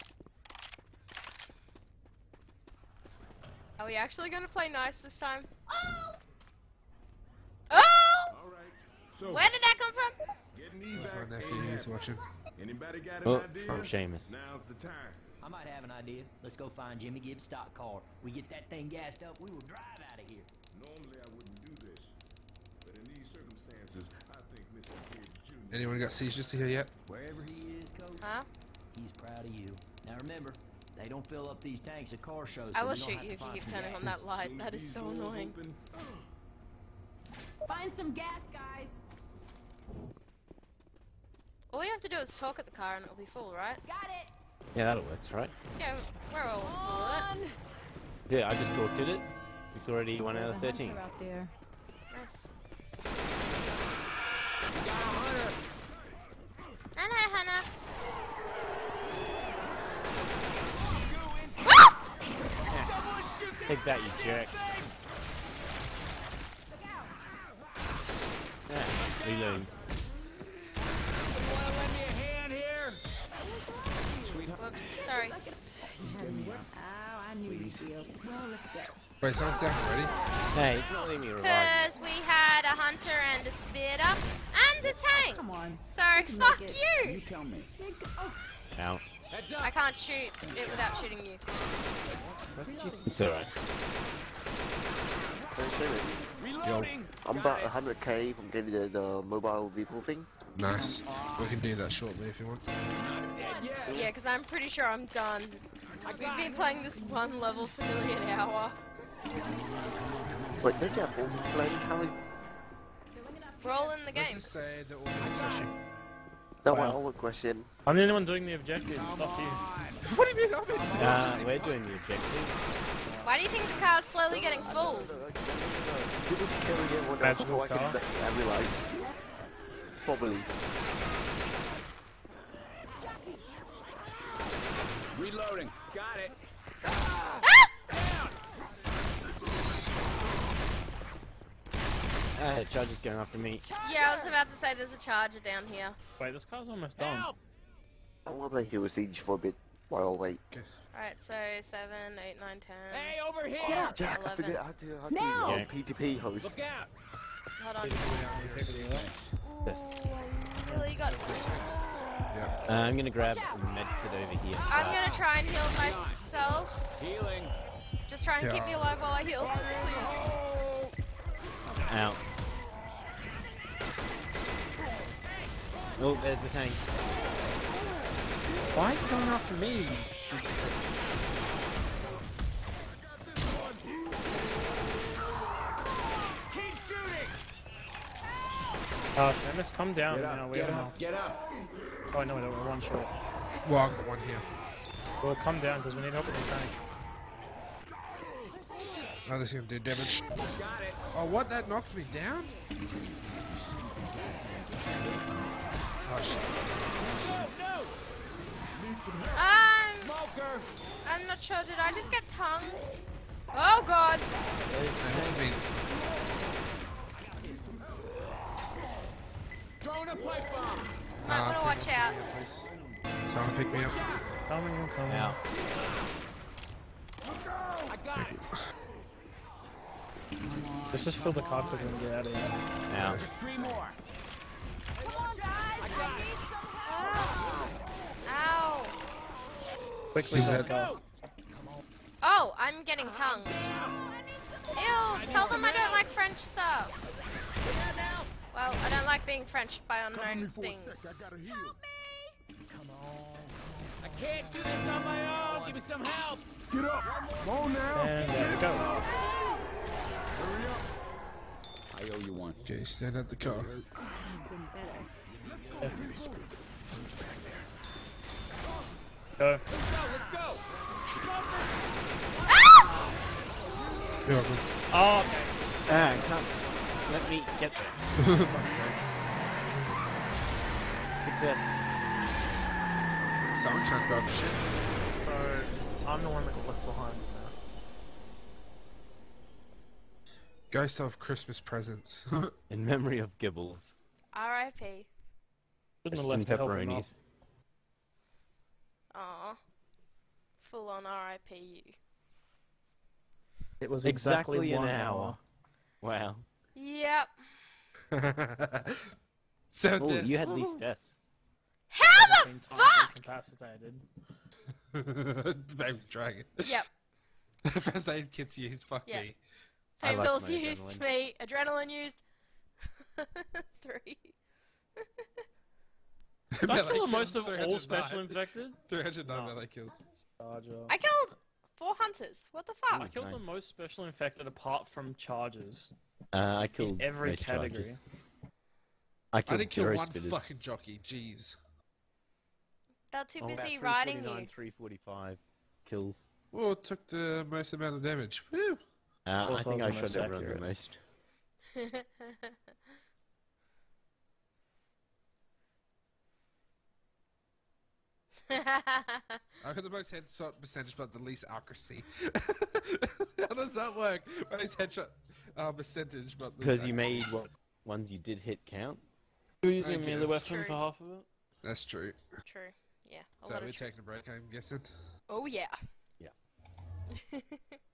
Are we actually gonna play nice this time? Oh! Oh! All right. So, Where did that come from? getting these That's back my ain't nephew. He's happening. watching. Anybody got an Oh, idea? from Seamus. Now's the time. I might have an idea. Let's go find Jimmy Gibbs' stock car. We get that thing gassed up, we will drive out of here. Normally I wouldn't do this, but in these circumstances, I think Mister Gibbs Junior Anyone got seizures here yet? Wherever he is, Coach, Huh? he's proud of you. Now remember, they don't fill up these tanks at car shows. I so will you don't shoot have you to if you find keep some turning on gas. that light. That is These so doors annoying. open. Find some gas, guys. All we have to do is talk at the car and it'll be full, right? Got it. Yeah, that'll work, right? Yeah, we're all full of On. Yeah, I just talked it. It's already one out of There's a thirteen. hunter out there. it. Nice. Hannah, Hannah. Take that, you jerk. Yeah, reloading. Whoops, sorry. Oh, I knew you'd be okay. Well, let's go. Wait, someone's down already? Hey, it's not letting me revive. Because we had a hunter and a speeder and a tank. Come on. So can fuck make it. you. You tell me. Oh, Ow. I can't shoot it without shooting you. It's alright. Yo, I'm about one hundred K from getting the, the mobile vehicle thing. nice. We can do that shortly if you want. Yeah, because I'm pretty sure I'm done. We've been playing this one level for nearly an hour. Wait, don't you have full play? How many? We're all in the Let's game. just say that all the smashing. That one, Wow. one question. I'm the only one doing the objectives. Stuff you. What do you mean? I'm in? Uh, we're doing the objective. Why do you think the car's slowly getting full? You just carry everyone else Magical so I can car. I realize. Probably. Reloading. Got it. Uh, charger's going after me. Yeah, I was about to say there's a charger down here. Wait, this car's almost done. I want to play Hero Siege for a bit while I wait. Alright, so seven, eight, nine, ten. Hey, over here! get out. Jack, I eleven. figured out how to, how to Now! um, P T P host. Look out! Hold on. This. Ooh, I really got. Yeah. Uh, I'm gonna grab a med kit over here. I'm gonna try and heal myself. Healing. Just try and keep me alive while I heal, please. Ow. Oh, there's the tank. Why are you going after me? Uh, Seamus, come down Get now. up, We get have up, enough. get up. Oh no, no, we're one short. Well, I've got one here. Well, come down because we need help with the tank. Oh, this is gonna do damage. Got it. Oh, what? That knocked me down? Oh, shit. Um, I'm not sure. Did I just get tongued? Oh god! Throwing a pipe bomb. Might want to watch out. Someone pick me up. Coming, coming. Out. I got it. Let's just fill the carpet and get out of here. Out. Just three more. Ow! Quickly, Is that that- car. Oh, I'm getting tongued. Ew! Tell them I don't like French stuff. Well, I don't like being French by unknown things. I can't do this on my own. Give me some help. Get up! Come on now! And there we go. Hurry up! I owe you one. Okay, stand at the car. Go. Let's go. You're welcome. Oh, okay. Ah, come. Let me get there. Success. Someone can't grab the shit. So, I'm the one that got left behind now. Ghost of Christmas presents. In memory of Gibbles. R I P Shouldn't have Rest in left to help him up. pepperonis. Aw. Full on R I P you. It was Exactly, exactly, an one hour. Wow. Yep. so Oh, death. you had these stats. How the Been time fuck? incapacitated. Baby dragon. Yep. First aid kits used, fuck Yeah. me. I like Paintballs my used, adrenaline. me. Adrenaline used. Three. Did I Melee kill the kills, most of three all hundred special nine. infected? three hundred nine No. melee kills. Charger. I killed four hunters. What the fuck? I killed Nice. the most special infected apart from charges. Uh, I killed In every most category. charges. I I killed didn't kill zero one spitters. fucking jockey, jeez. They're too Oh, busy about riding three forty-nine, you. three forty-five kills. Well, it took the most amount of damage. Woo! Uh, I Also think was I the shot most everyone accurate. the most. I got the most headshot percentage, but the least accuracy. How does that work? Most headshot uh, percentage, but least Because you made accuracy. what ones you did hit count. You're using a I melee guess. weapon True. for half of it? That's true. True. Yeah. A So lot we're of true. taking a break, I'm guessing. Oh yeah. Yeah.